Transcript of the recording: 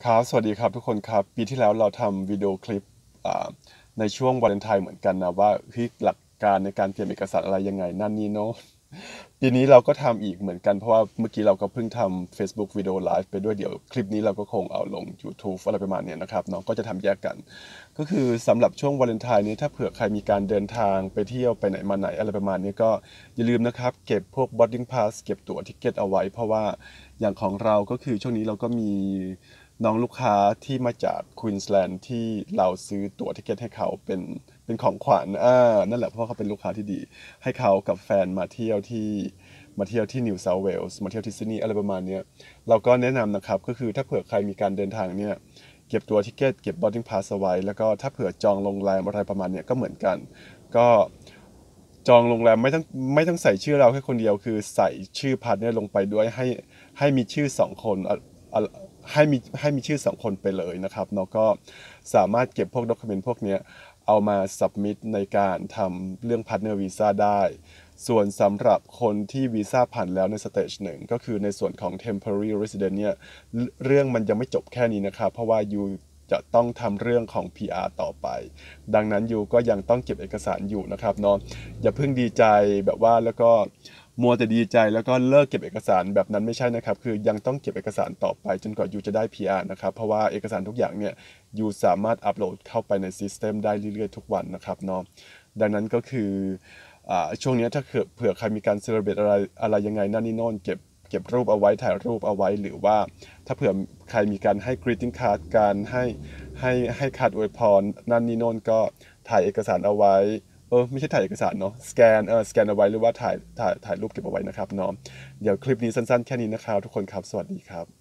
ครับสวัสดีครับทุกคนครับปีที่แล้วเราทำวิดีโอคลิปอ่าในช่วงวาเลนไทน์เหมือนกันนะว่าหลักการในการเตรียมเอกสารอะไรยังไงนั่นนี่โน้นปีนี้เราก็ทำอีกเหมือนกันเพราะว่าเมื่อกี้เราก็เพิ่งทำ Facebook วิดีโอไลฟ์ไปด้วยเดี๋ยวคลิปนี้เราก็คงเอาลง YouTube อะไรประมาณเนี้ยนะครับเนาะก็จะทำแยกกันก็คือสำหรับช่วงวาเลนไทน์นี้ถ้าเผื่อใครมีการเดินทางไปเที่ยวไปไหนมาไหนอะไรประมาณนี้ก็อย่าลืมนะครับเก็บพวก boarding pass เก็บตั๋วทิเก็ตเอาไว้เพราะว่าอย่างของเราก็คือช่วงนี้เราก็มี น้องลูกค้าที่มาจากควีนสแลนด์ที่เราซื้อตั๋วทิเก็ตให้เขาเป็นของขวัญนั่นแหละเพราะเขาเป็นลูกค้าที่ดีให้เขากับแฟนมาเที่ยวที่นิวเซาท์เวลส์มาเที่ยวที่ซิดนีย์อะไรประมาณเนี้ยเราก็แนะนำนะครับก็คือถ้าเผื่อใครมีการเดินทางเนี่ยเก็บตั๋วทิเก็ตเก็บบอร์ดดิ้งพาสเอาไว้แล้วก็ถ้าเผื่อจองโรงแรมอะไรประมาณเนี้ยก็เหมือนกันก็จองโรงแรมไม่ต้องใส่ชื่อเราแค่คนเดียวคือใส่ชื่อพาร์ทเนอร์ลงไปด้วยให้มีชื่อสองคนอะ ให้มีชื่อสองคนไปเลยนะครับแล้วก็สามารถเก็บพวกด็อกิเมนต์พวกเนี้ยเอามา submit ในการทำเรื่อง partner visa ได้ส่วนสำหรับคนที่วีซ่าผ่านแล้วในสเตจหนึ่งก็คือในส่วนของ temporary resident เนี่ยเรื่องมันยังไม่จบแค่นี้นะครับเพราะว่ายูจะต้องทำเรื่องของ PR ต่อไปดังนั้นยูก็ยังต้องเก็บเอกสารอยู่นะครับเนาะอย่าเพิ่งดีใจแบบว่าแล้วก็มัวแต่ดีใจแล้วก็เลิกเก็บเอกสารแบบนั้นไม่ใช่นะครับคือยังต้องเก็บเอกสารต่อไปจนกว่ายูจะได้ PR นะครับเพราะว่าเอกสารทุกอย่างเนี่ยยูสามารถอัปโหลดเข้าไปในซิสเต็มได้เรื่อยๆทุกวันนะครับเนาะดังนั้นก็คือช่วงนี้ถ้าเผื่อใครมีการเซเลบรตอะไรยังไงนั่นนี่โน่นเก็บรูปเอาไว้ถ่ายรูปเอาไว้หรือว่าถ้าเผื่อใครมีการให้ greeting card การให้คาร์ดอวยพรนั่นนี่โน่นก็ถ่ายเอกสารเอาไว้ไม่ใช่ถ่ายเอกสารเนาะสแกนเอาไว้หรือว่าถ่ายรูปเก็บเอาไว้นะครับเนาะเดี๋ยวคลิปนี้สั้นๆแค่นี้นะครับทุกคนครับสวัสดีครับ